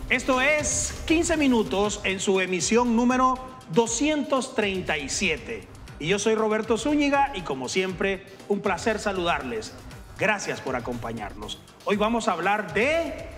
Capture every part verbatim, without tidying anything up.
Esto es quince minutos en su emisión número doscientos treinta y siete. Y yo soy Roberto Zúñiga y como siempre, un placer saludarles. Gracias por acompañarnos. Hoy vamos a hablar de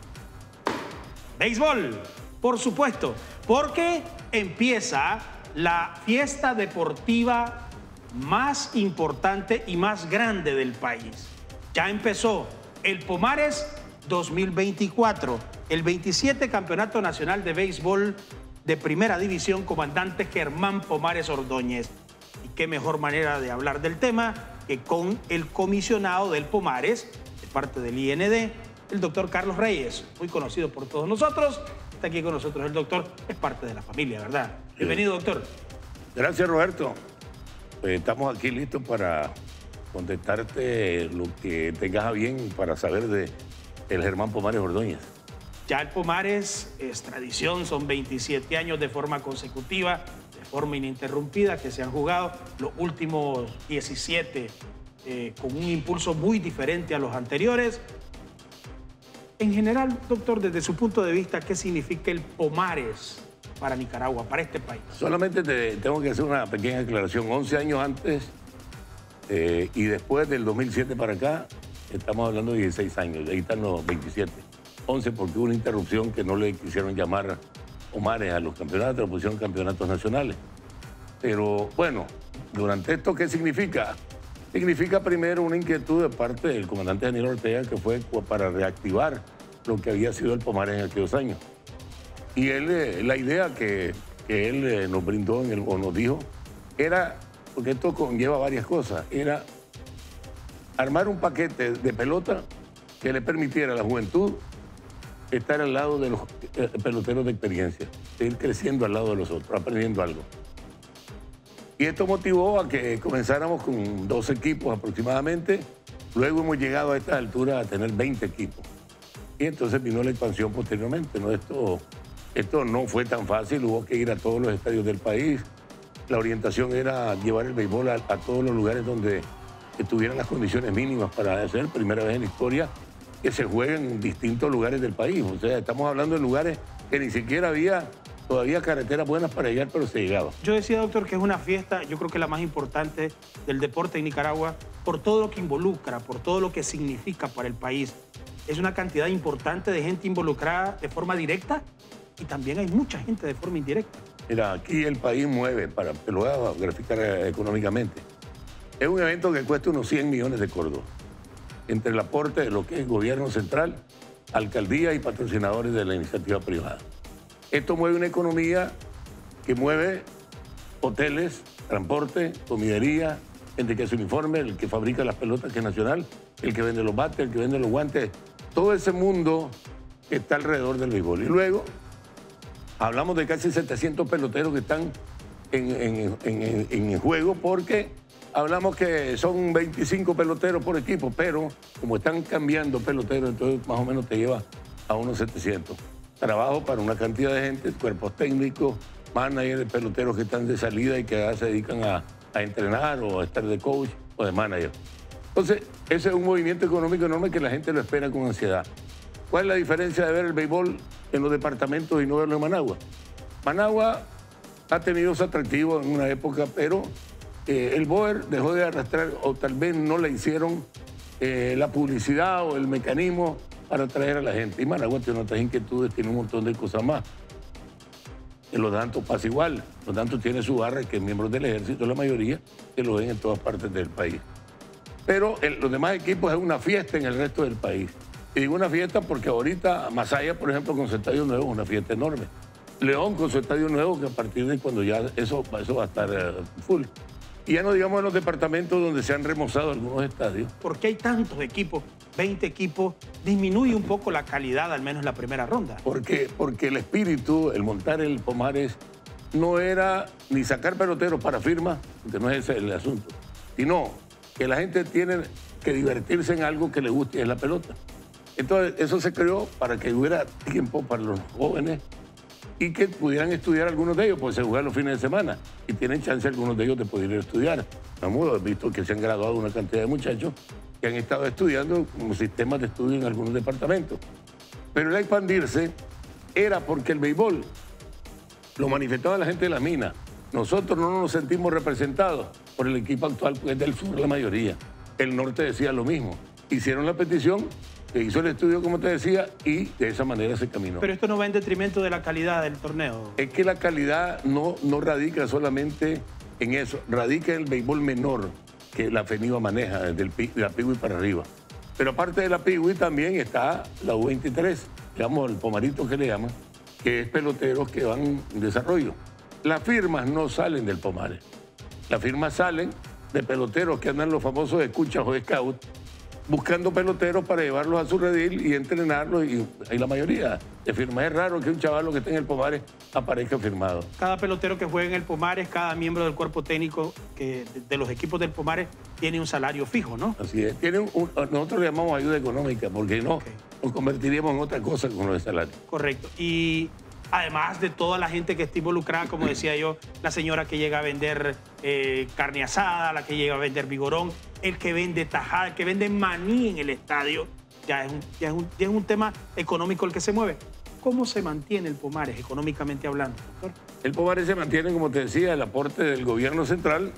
béisbol, por supuesto, porque empieza la fiesta deportiva más importante y más grande del país. Ya empezó el Pomares dos mil veinticuatro, el veintisiete Campeonato Nacional de Béisbol de Primera División, comandante Germán Pomares Ordóñez. Y qué mejor manera de hablar del tema que con el comisionado del Pomares, de parte del I N D, el doctor Carlos Reyes, muy conocido por todos nosotros. Está aquí con nosotros el doctor, es parte de la familia, ¿verdad? Bienvenido, doctor. Gracias, Roberto. Pues estamos aquí listos para contestarte lo que tengas a bien para saber de el Germán Pomares Ordóñez. Ya el Pomares es tradición, son veintisiete años de forma consecutiva, de forma ininterrumpida, que se han jugado los últimos diecisiete eh, con un impulso muy diferente a los anteriores. En general, doctor, desde su punto de vista, ¿qué significa el Pomares para Nicaragua, para este país? Solamente te, tengo que hacer una pequeña aclaración. once años antes eh, y después del dos mil siete para acá, estamos hablando de dieciséis años, ahí están los veintisiete. once porque hubo una interrupción que no le quisieron llamar Pomares a los campeonatos, le pusieron campeonatos nacionales. Pero bueno, durante esto, ¿qué significa? Significa primero una inquietud de parte del comandante Daniel Ortega, que fue para reactivar lo que había sido el Pomares en aquellos años. Y él, la idea que, que él nos brindó en el, o nos dijo era, porque esto conlleva varias cosas, era armar un paquete de pelota que le permitiera a la juventud estar al lado de los peloteros de experiencia, seguir creciendo al lado de los otros, aprendiendo algo. Y esto motivó a que comenzáramos con dos equipos aproximadamente. Luego hemos llegado a esta altura a tener veinte equipos. Y entonces vino la expansión posteriormente, ¿no? Esto, esto no fue tan fácil, hubo que ir a todos los estadios del país. La orientación era llevar el béisbol a, a todos los lugares donde tuvieran las condiciones mínimas para hacer, primera vez en la historia, que se jueguen en distintos lugares del país. O sea, estamos hablando de lugares que ni siquiera había todavía carreteras buenas para llegar, pero se llegaba. Yo decía, doctor, que es una fiesta, yo creo que la más importante del deporte en Nicaragua, por todo lo que involucra, por todo lo que significa para el país. Es una cantidad importante de gente involucrada de forma directa y también hay mucha gente de forma indirecta. Mira, aquí el país mueve, para que lo haga graficar económicamente. Es un evento que cuesta unos cien millones de córdobas, entre el aporte de lo que es gobierno central, alcaldía y patrocinadores de la iniciativa privada. Esto mueve una economía que mueve hoteles, transporte, comidería, gente que hace uniforme, el que fabrica las pelotas, que es nacional, el que vende los bates, el que vende los guantes, todo ese mundo que está alrededor del béisbol. Y luego hablamos de casi setecientos peloteros que están en, en, en, en, en juego, porque hablamos que son veinticinco peloteros por equipo, pero como están cambiando peloteros, entonces más o menos te lleva a unos setecientos. Trabajo para una cantidad de gente, cuerpos técnicos, managers, peloteros que están de salida y que se dedican a, a entrenar o a estar de coach o de manager. Entonces, ese es un movimiento económico enorme que la gente lo espera con ansiedad. ¿Cuál es la diferencia de ver el béisbol en los departamentos y no verlo en Managua? Managua ha tenido su atractivo en una época, pero eh, el Boer dejó de arrastrar, o tal vez no le hicieron eh, la publicidad o el mecanismo para atraer a la gente. Y Managua tiene otras inquietudes, tiene un montón de cosas más. En Los Dantos pasa igual. Los Dantos tiene su barra, que es miembros del ejército, la mayoría, que lo ven en todas partes del país. Pero el, los demás equipos es una fiesta en el resto del país. Y digo una fiesta porque ahorita Masaya, por ejemplo, con su estadio nuevo, es una fiesta enorme. León con su estadio nuevo, que a partir de cuando ya eso, eso va a estar uh, full. Y ya no digamos en los departamentos donde se han remozado algunos estadios. ¿Por qué hay tantos equipos? veinte equipos, disminuye un poco la calidad, al menos en la primera ronda. Porque, porque el espíritu, el montar el Pomares, no era ni sacar peloteros para firma, porque no es ese el asunto, sino que la gente tiene que divertirse en algo que le guste, es la pelota. Entonces, eso se creó para que hubiera tiempo para los jóvenes y que pudieran estudiar algunos de ellos, porque se juegan los fines de semana y tienen chance algunos de ellos de poder ir a estudiar. Hemos visto que se han graduado una cantidad de muchachos que han estado estudiando como sistemas de estudio en algunos departamentos. Pero el expandirse era porque el béisbol lo manifestaba la gente de la mina. Nosotros no nos sentimos representados por el equipo actual, que es del sur la mayoría. El norte decía lo mismo. Hicieron la petición, se hizo el estudio, como te decía, y de esa manera se caminó. Pero esto no va en detrimento de la calidad del torneo. Es que la calidad no, no radica solamente en eso, radica en el béisbol menor que la FENIVA maneja, desde el, de la Pigüey para arriba. Pero aparte de la Pigüey también está la U veintitrés, digamos el pomarito que le llaman, que es peloteros que van en desarrollo. Las firmas no salen del Pomares. Las firmas salen de peloteros que andan los famosos escuchas o scouts, buscando peloteros para llevarlos a su redil y entrenarlos. Y, y la mayoría de firmas. Es raro que un chaval que esté en el Pomares aparezca firmado. Cada pelotero que juega en el Pomares, cada miembro del cuerpo técnico que, de, de los equipos del Pomares tiene un salario fijo, ¿no? Así es. Tiene un, un, nosotros le llamamos ayuda económica porque no okay. nos convertiríamos en otra cosa con los salarios. Correcto. Y además de toda la gente que está involucrada, como decía yo, la señora que llega a vender eh, carne asada, la que llega a vender vigorón, el que vende tajada, el que vende maní en el estadio, ya es un, ya es un, ya es un tema económico el que se mueve. ¿Cómo se mantiene el Pomares económicamente hablando, doctor? El Pomares se mantiene, como te decía, el aporte del gobierno central,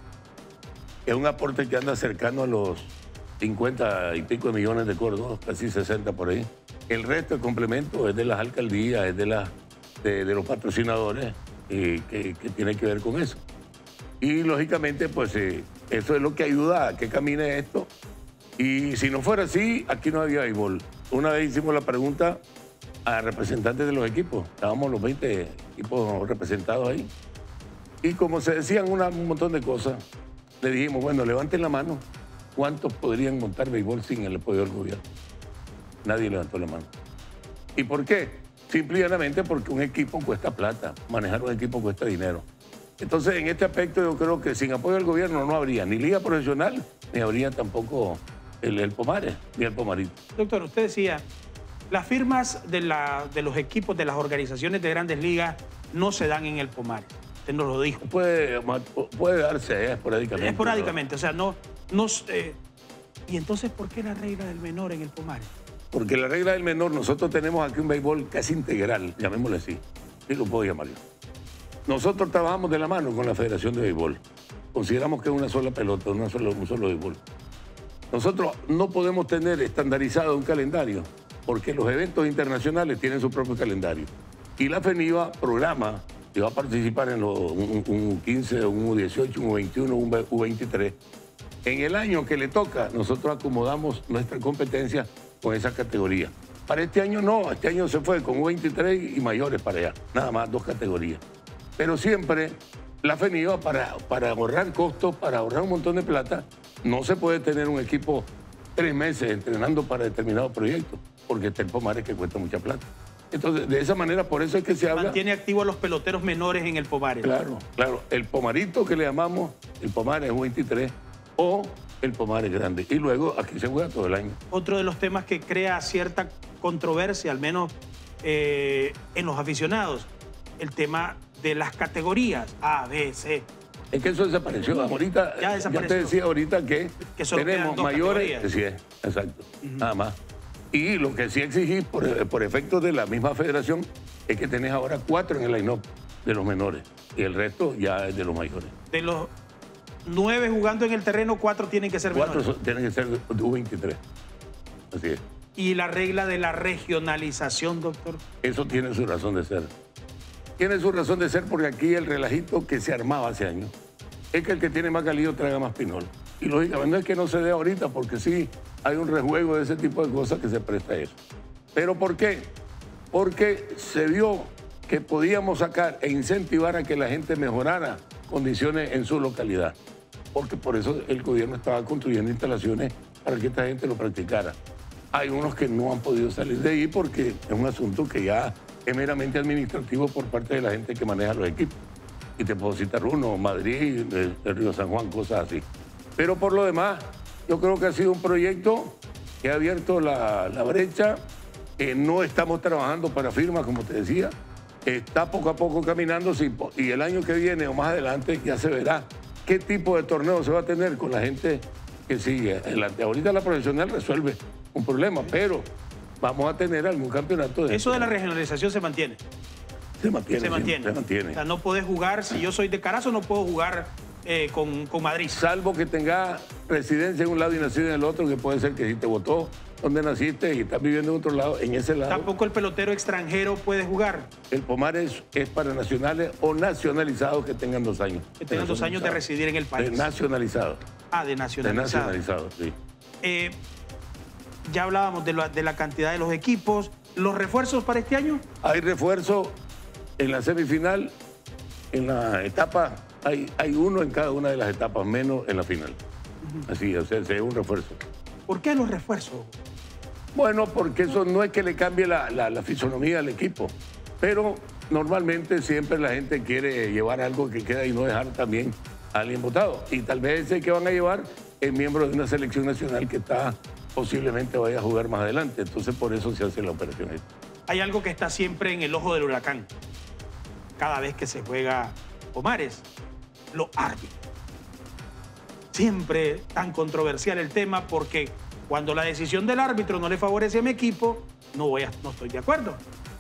es un aporte que anda cercano a los cincuenta y pico de millones de córdobas, casi sesenta por ahí. El resto del complemento es de las alcaldías, es de las De, de los patrocinadores eh, que, que tiene que ver con eso. Y lógicamente, pues eh, eso es lo que ayuda a que camine esto. Y si no fuera así, aquí no había béisbol. Una vez hicimos la pregunta a representantes de los equipos. Estábamos los veinte equipos representados ahí. Y como se decían una, un montón de cosas, le dijimos, bueno, levanten la mano. ¿Cuántos podrían montar béisbol sin el apoyo del gobierno? Nadie levantó la mano. ¿Y por qué? Simplemente porque un equipo cuesta plata, manejar un equipo cuesta dinero. Entonces, en este aspecto yo creo que sin apoyo del gobierno no habría ni liga profesional, ni habría tampoco el, el Pomares, ni el Pomarito. Doctor, usted decía, las firmas de, la, de los equipos, de las organizaciones de grandes ligas, no se dan en el Pomares. Usted nos lo dijo. Puede, puede darse eh, esporádicamente. Esporádicamente, pero... o sea, no... no eh... ¿Y entonces por qué la regla del menor en el Pomares? Porque la regla del menor, nosotros tenemos aquí un béisbol casi integral, llamémosle así. Sí lo puedo llamar yo. Nosotros trabajamos de la mano con la Federación de Béisbol. Consideramos que es una sola pelota, una sola, un solo béisbol. Nosotros no podemos tener estandarizado un calendario, porque los eventos internacionales tienen su propio calendario. Y la FENIVA programa que va a participar en los, un, un U quince, un U dieciocho, un U veintiuno, un U veintitrés. En el año que le toca, nosotros acomodamos nuestra competencia con esa categoría. Para este año no, este año se fue con U veintitrés y mayores para allá, nada más dos categorías. Pero siempre la FENIVA, para, para ahorrar costos, para ahorrar un montón de plata, no se puede tener un equipo tres meses entrenando para determinado proyecto, porque está el Pomares que cuesta mucha plata. Entonces, de esa manera, por eso es que se habla... Mantiene activo a los peloteros menores en el Pomares. Claro, claro. El Pomarito que le llamamos, el Pomares U veintitrés, o el Pomares grande. Y luego aquí se juega todo el año. Otro de los temas que crea cierta controversia, al menos eh, en los aficionados, el tema de las categorías A, B, C. Es que eso desapareció. Ahorita, ya, desapareció. Ya te decía ahorita que, que tenemos mayores... Sí, exacto, uh-huh. Nada más. Y lo que sí exigís, por, por efecto de la misma federación, es que tenés ahora cuatro en el line-up de los menores. Y el resto ya es de los mayores. De los nueve jugando en el terreno, cuatro tienen que ser cuatro menores. Cuatro tienen que ser U veintitrés. Así es. ¿Y la regla de la regionalización, doctor? Eso tiene su razón de ser. Tiene su razón de ser porque aquí el relajito que se armaba hace años es que el que tiene más galillo traga más pinol. Y lógicamente no es que no se dé ahorita, porque sí hay un rejuego de ese tipo de cosas que se presta a eso. ¿Pero por qué? Porque se vio que podíamos sacar e incentivar a que la gente mejorara condiciones en su localidad. Porque por eso el gobierno estaba construyendo instalaciones para que esta gente lo practicara. Hay unos que no han podido salir de ahí porque es un asunto que ya es meramente administrativo por parte de la gente que maneja los equipos. Y te puedo citar uno, Madrid, el, el Río San Juan, cosas así. Pero por lo demás, yo creo que ha sido un proyecto que ha abierto la, la brecha. Eh, no estamos trabajando para firmas, como te decía. Está poco a poco caminando y el año que viene o más adelante ya se verá qué tipo de torneo se va a tener con la gente que sigue. La, ahorita la profesional resuelve un problema, pero vamos a tener algún campeonato. De Eso de la regionalización se mantiene. Se mantiene. Se mantiene. Se mantiene. O sea, no podés jugar, si yo soy de Carazo, no puedo jugar eh, con, con Madrid. Salvo que tenga residencia en un lado y nacido en el otro, que puede ser que si te votó donde naciste y estás viviendo en otro lado, en ese lado. Tampoco el pelotero extranjero puede jugar. El Pomares es para nacionales o nacionalizados que tengan dos años. Que tengan dos años de residir en el país. De nacionalizados. Ah, de nacionalizados. De nacionalizados, sí. Eh, ya hablábamos de la, de la cantidad de los equipos. ¿Los refuerzos para este año? Hay refuerzo en la semifinal, en la etapa, hay, hay uno en cada una de las etapas, menos en la final. Uh-huh. Así, o sea, es un refuerzo. ¿Por qué los refuerzos? Bueno, porque eso no es que le cambie la, la, la fisonomía al equipo, pero normalmente siempre la gente quiere llevar algo que queda y no dejar también a alguien votado. Y tal vez ese que van a llevar es miembro de una selección nacional que está posiblemente vaya a jugar más adelante. Entonces, por eso se hace la operación. Hay algo que está siempre en el ojo del huracán. Cada vez que se juega Pomares, los árbitros. Siempre tan controversial el tema porque cuando la decisión del árbitro no le favorece a mi equipo, no, voy a, no estoy de acuerdo.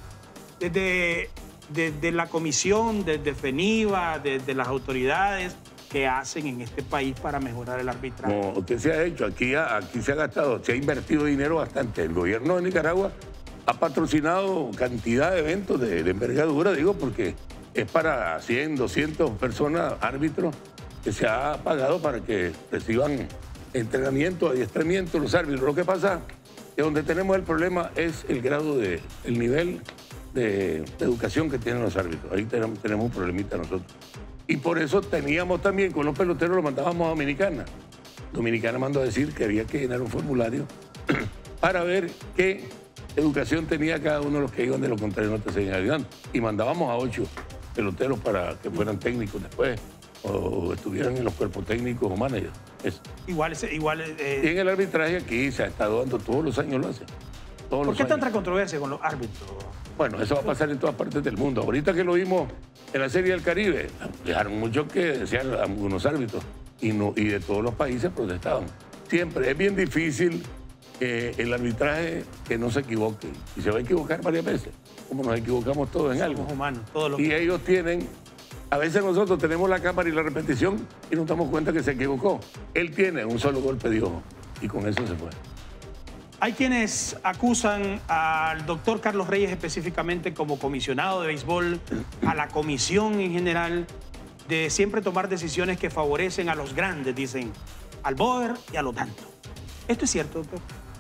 Desde, desde la comisión, desde FENIVA, desde las autoridades que hacen en este país para mejorar el arbitraje. Como que se ha hecho, aquí, aquí se ha gastado, se ha invertido dinero bastante. El gobierno de Nicaragua ha patrocinado cantidad de eventos de, de envergadura, digo, porque es para cien, doscientas personas, árbitros, que se ha pagado para que reciban entrenamiento, adiestramiento los árbitros. Lo que pasa es que donde tenemos el problema es el grado de, el nivel de, de educación que tienen los árbitros. Ahí tenemos, tenemos un problemita nosotros. Y por eso teníamos también, con los peloteros lo mandábamos a Dominicana. Dominicana mandó a decir que había que llenar un formulario para ver qué educación tenía cada uno de los que iban, de lo contrario no te seguían ayudando. Y mandábamos a ocho peloteros para que fueran técnicos después o estuvieran en los cuerpos técnicos o managers. Eso. Igual, igual eh... Y en el arbitraje aquí se ha estado dando, todos los años lo hacen. Todos ¿Por qué tanta controversia con los árbitros? Bueno, eso va a pasar en todas partes del mundo. Ahorita que lo vimos en la Serie del Caribe, dejaron mucho que decían algunos árbitros y, no, y de todos los países protestaban. Siempre es bien difícil eh, el arbitraje que no se equivoque. Y se va a equivocar varias veces, como nos equivocamos todos en Somos algo. humanos, todos los Y que... ellos tienen, a veces nosotros tenemos la cámara y la repetición y nos damos cuenta que se equivocó. Él tiene un solo golpe de ojo y con eso se fue. Hay quienes acusan al doctor Carlos Reyes específicamente como comisionado de béisbol, a la comisión en general, de siempre tomar decisiones que favorecen a los grandes, dicen, al Boer y a lo tanto. ¿Esto es cierto, doctor?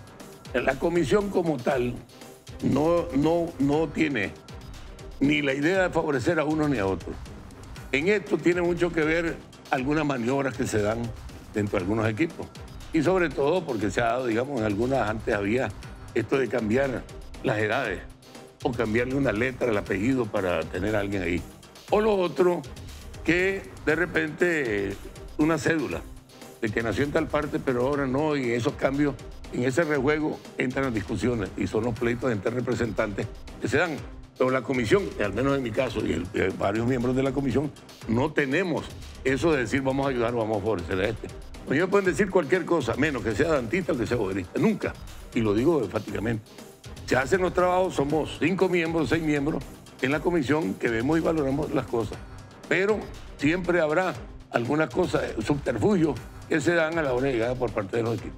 La comisión como tal no, no, no tiene ni la idea de favorecer a uno ni a otro. En esto tiene mucho que ver algunas maniobras que se dan dentro de algunos equipos. Y sobre todo porque se ha dado, digamos, en algunas antes había esto de cambiar las edades o cambiarle una letra al apellido para tener a alguien ahí. O lo otro, que de repente una cédula de que nació en tal parte, pero ahora no, y esos cambios, en ese rejuego entran las discusiones y son los pleitos entre representantes que se dan. Pero la comisión, al menos en mi caso y el, eh, varios miembros de la comisión, no tenemos eso de decir vamos a ayudar o vamos a favorecer a este. Ellos pueden decir cualquier cosa, menos que sea dantista o que sea boderista. Nunca. Y lo digo enfáticamente. Se hacen los trabajos, somos cinco miembros, seis miembros en la comisión que vemos y valoramos las cosas. Pero siempre habrá algunas cosas, subterfugios, que se dan a la hora de llegada por parte de los equipos.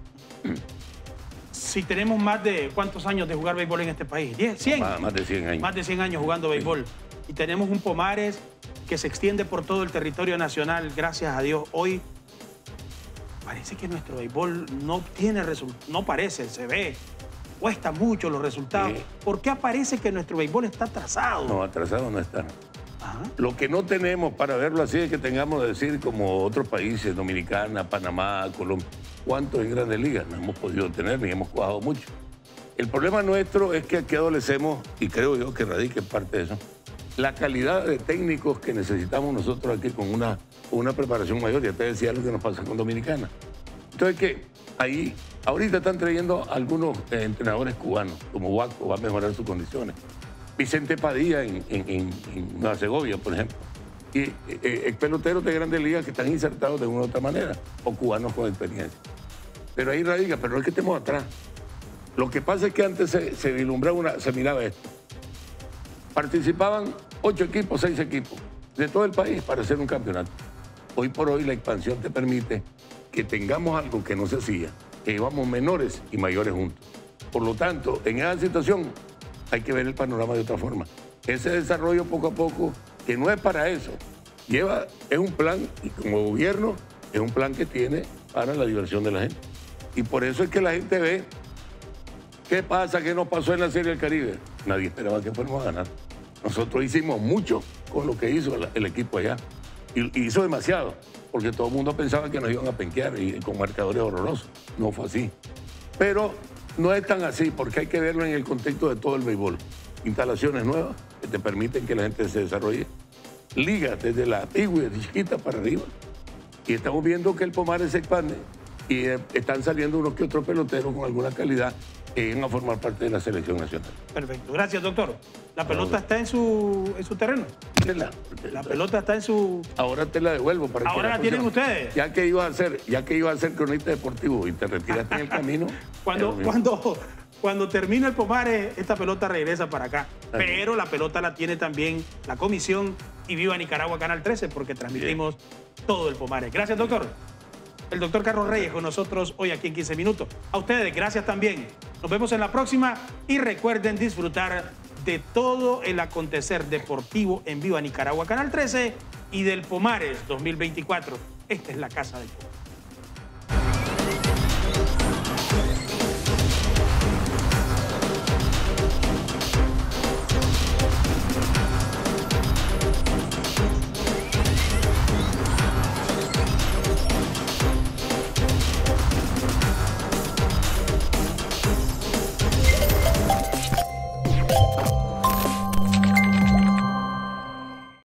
Si tenemos más de, ¿cuántos años de jugar béisbol en este país? ¿diez? ¿cien? Más, más de cien años. Más de cien años jugando béisbol. Sí. Y tenemos un Pomares que se extiende por todo el territorio nacional, gracias a Dios. Hoy parece que nuestro béisbol no tiene resultados, no parece, se ve, cuesta mucho los resultados. Sí. ¿Por qué aparece que nuestro béisbol está atrasado? No, atrasado no está. Ajá. Lo que no tenemos para verlo así es que tengamos de decir como otros países, Dominicana, Panamá, Colombia, ¿cuántos en Grandes Ligas? No hemos podido tener ni hemos jugado mucho. El problema nuestro es que aquí adolecemos, y creo yo que radica en parte de eso, la calidad de técnicos que necesitamos nosotros aquí con una, una preparación mayor. Ya te decía lo que nos pasa con Dominicana. Entonces que ahí, ahorita están trayendo algunos eh, entrenadores cubanos, como Huaco, va a mejorar sus condiciones. Vicente Padilla en, en, en, en Nueva Segovia, por ejemplo. Y eh, eh, peloteros de Grandes Ligas que están insertados de una u otra manera, o cubanos con experiencia. Pero ahí radica, pero no es que estemos atrás. Lo que pasa es que antes se, se vislumbraba una, se miraba esto. Participaban ocho equipos, seis equipos de todo el país para hacer un campeonato. Hoy por hoy la expansión te permite que tengamos algo que no se hacía, que llevamos menores y mayores juntos. Por lo tanto, en esa situación hay que ver el panorama de otra forma. Ese desarrollo poco a poco, que no es para eso, lleva, es un plan, y como gobierno, es un plan que tiene para la diversión de la gente. Y por eso es que la gente ve qué pasa, qué nos pasó en la Serie del Caribe. Nadie esperaba que fuéramos a ganar. Nosotros hicimos mucho con lo que hizo el, el equipo allá. Y, y hizo demasiado, porque todo el mundo pensaba que nos iban a penquear y, y con marcadores horrorosos. No fue así. Pero no es tan así, porque hay que verlo en el contexto de todo el béisbol. Instalaciones nuevas que te permiten que la gente se desarrolle. Ligas desde la antigua, de chiquita para arriba. Y estamos viendo que el Pomares se expande y eh, están saliendo unos que otros peloteros con alguna calidad que vienen a formar parte de la selección nacional. Perfecto. Gracias, doctor. La pelota está en su, en su terreno. La, la pelota está en su... Ahora te la devuelvo. Para Ahora que la, la tienen ustedes. Ya que iba a ser, ya que iba a ser cronista deportivo y te retiraste en el camino. Cuando, cuando, cuando termine el Pomares, esta pelota regresa para acá. Ahí. Pero la pelota la tiene también la comisión y Viva Nicaragua Canal trece porque transmitimos Bien. todo el Pomares. Gracias, doctor. El doctor Carlos Reyes con nosotros hoy aquí en quince minutos. A ustedes, gracias también. Nos vemos en la próxima y recuerden disfrutar de todo el acontecer deportivo en Viva Nicaragua Canal trece y del Pomares dos mil veinticuatro. Esta es la casa del pueblo.